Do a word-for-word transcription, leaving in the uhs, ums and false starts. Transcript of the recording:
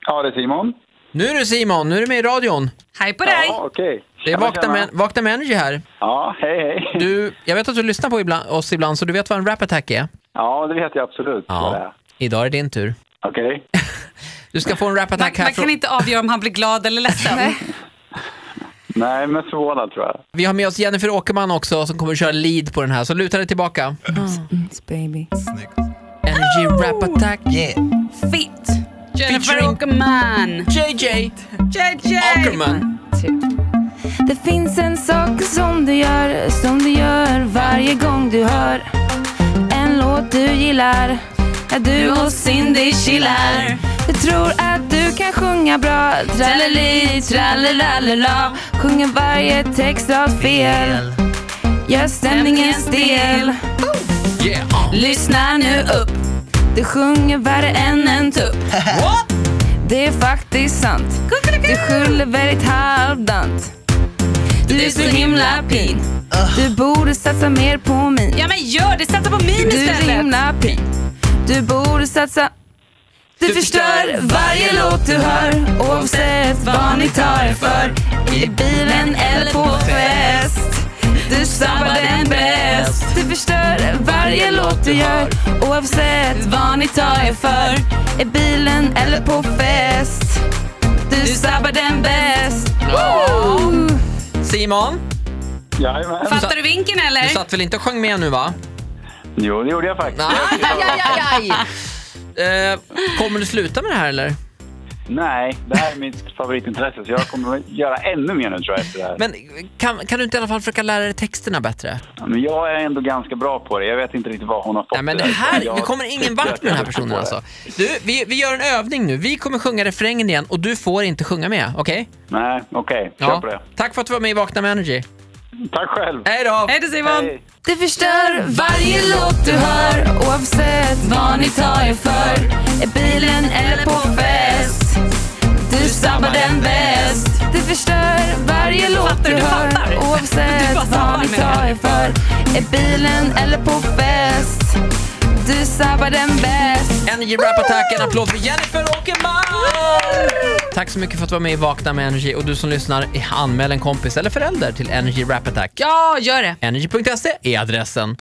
Ja, det är Simon. Nu är du Simon, nu är du med i radion. Hej på dig. Ja, okej. Okay. Det är Vakna med, Vakna med Energy här. Ja, hej hej. Du, jag vet att du lyssnar på ibland, oss ibland, så du vet vad en rap attack är? Ja, det vet jag absolut. Ja, vad det är. Idag är din tur. Okej. Okay. Du ska få en rap attack man, här. man kan från... inte avgöra om han blir glad eller ledsen. Nej, men förvånad tror jag. Vi har med oss Jennifer Åkerman också som kommer att köra lead på den här. Så luta dig tillbaka. It's baby. Energy rap attack. Yeah. Fit. Jennifer Featuring- Åkerman. J J J J. Åkerman. Det finns en sak som du gör, som du gör varje gång du hör en låt du gillar. Ja, du och Cindy chillar. Du tror att du kan sjunga bra, tralleli, trallelalala. Sjunger varje textrad fel, gör stämningen stel. Yeah. Lyssna nu upp, du sjunger värre än en tupp. Det är faktiskt sant, du skyller väldigt halvdant. Du är så himla pin, du borde satsa mer på min. Ja men gör det, sätta på min Du är så istället. himla pin, du borde satsa. Du förstör varje låt du hör, oavsett vad ni tar er för. I bilen eller på fest, du sabbar den bäst. Du förstör varje låt du gör, oavsett vad ni tar er för. I bilen eller på fest, du sabbar den bäst. Woo! Simon, Jajamän. Fattar du vinken eller? du satt väl inte och sjöng med nu va? Jo, det gjorde jag faktiskt. Aj, aj, aj, aj. Eh, kommer du sluta med det här eller? Nej, det här är mitt favoritintresse så jag kommer att göra ännu mer nu tror jag efter det här. Men kan, kan du inte i alla fall försöka lära dig texterna bättre? Ja, men jag är ändå ganska bra på det. Jag vet inte riktigt vad hon har fått. Nej, men det där. här, Jag vi kommer ingen tycker vart att med den här jag är personen på det. alltså. Du, vi, vi gör en övning nu. Vi kommer sjunga refrängen igen och du får inte sjunga med, okej? Okay? Nej, okej. Okay. Kör Ja. på det. Tack för att du var med i Vakna med Energy. Tack själv. Hej då! Hej då Simon. Hej. Du förstör varje låt du hör, oavsett vad ni tar er för. I bilen eller på fest, du sabbar den bäst. Du förstör varje låt Fattar du du, hör, fattar. Du oavsett bara vad sabbar ni med tar det. er för. I bilen eller på fest, du sabbar den bäst. Energy Rap Attack, en applåd för Jennifer Åkerman! Tack så mycket för att du var med i Vakna med Energy. Och du som lyssnar, anmäl en kompis eller förälder till Energy Rap Attack. Ja, gör det. Energy punkt se är adressen.